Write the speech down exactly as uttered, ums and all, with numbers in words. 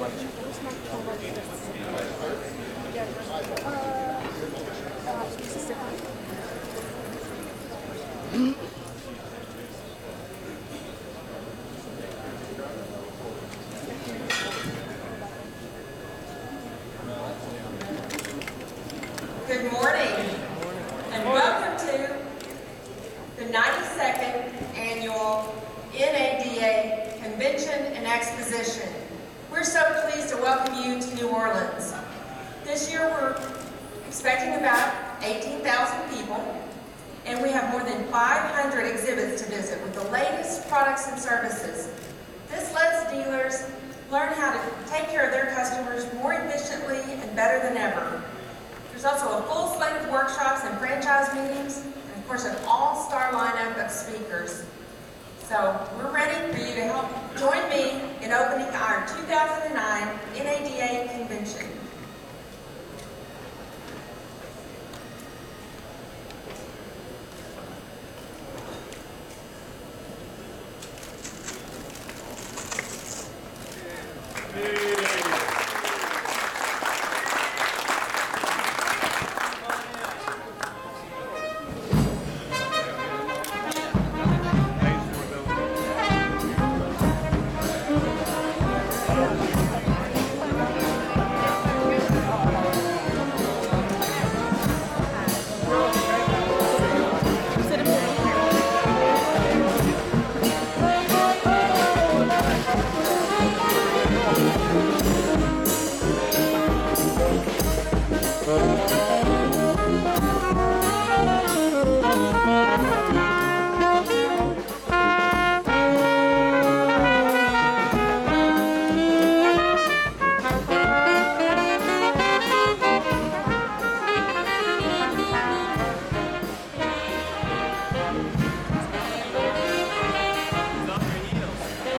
Good morning, and welcome to the ninety-second Annual N A D A Convention and Exposition. We're so pleased to welcome you to New Orleans. This year we're expecting about eighteen thousand people, and we have more than five hundred exhibits to visit with the latest products and services. This lets dealers learn how to take care of their customers more efficiently and better than ever. There's also a full slate of workshops and franchise meetings, and of course an all-star lineup of speakers. So we're ready for you to help join me in opening our two thousand nine N A D A convention. Thank you.